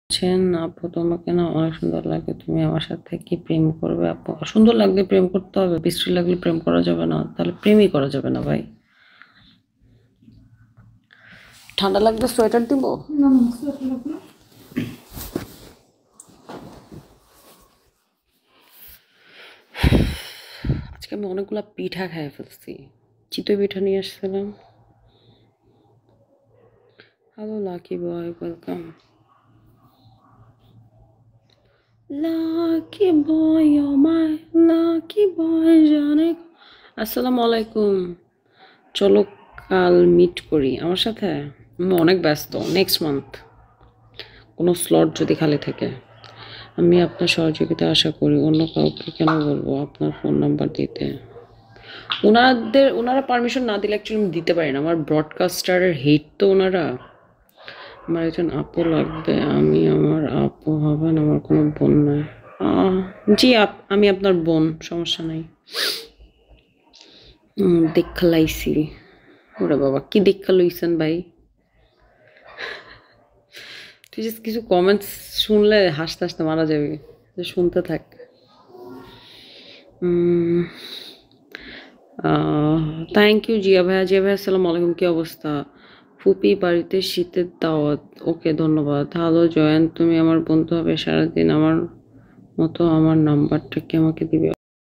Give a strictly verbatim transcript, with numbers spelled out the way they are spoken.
বলছেন আপু তোমাকে না অনেক সুন্দর লাগে, তুমি আমার সাথে কি প্রেম করবে? আপু সুন্দর লাগলে প্রেম করতে হবে, বিশ্রী লাগলে প্রেম করা যাবে না, তাহলে প্রেমই করা যাবে না ভাই। ঠান্ডা লাগলে সোয়েটার দিব? আজকে আমি অনেকগুলা পিঠা খাই ফেলছি। চিতই পিঠা নিয়ে আসছিলাম। Hello lucky boy, welcome. Lucky boy, oh my lucky boy জানে। আসসালামু আলাইকুম। চলো কাল মিট করি আমার সাথে। আমি অনেক ব্যস্ত, নেক্সট মান্থ কোনো স্লট যদি খালি থাকে। আমি আপনার সহযোগিতা আশা করি, অন্য কাউকে কেন বলবো আপনার ফোন নাম্বার দিতে? ওনাদের ওনারা পারমিশন না দিলে অ্যাকচুয়ালি আমি দিতে পারি না, আমার ব্রডকাস্টারের হেড তো ওনারা। আমার একজন আপু লাগবে। আমি আমার আপু হবেন, আমার কোনো বোন নাই। আহ, জি আপ আমি আপনার বোন, সমস্যা নাই। উম, দেখা লাইছি। ওরে বাবা, কি দেখা লইছেন ভাই? তুই জাস্ট কিছু কমেন্টস শুনলে হাসতে হাসতে মারা যাবে। যে শুনতে থাক। থ্যাংক ইউ জিয়া ভাইয়া। জিয়া ভাইয়া আসসালামু আলাইকুম, কি অবস্থা? ফুপি বাড়িতে শীতের দাওয়াত, ওকে ধন্যবাদ। হ্যালো জয়ন্ত, তুমি আমার বন্ধু হবে সারাদিন, আমার মতো আমার নাম্বারটা কি আমাকে দিবে?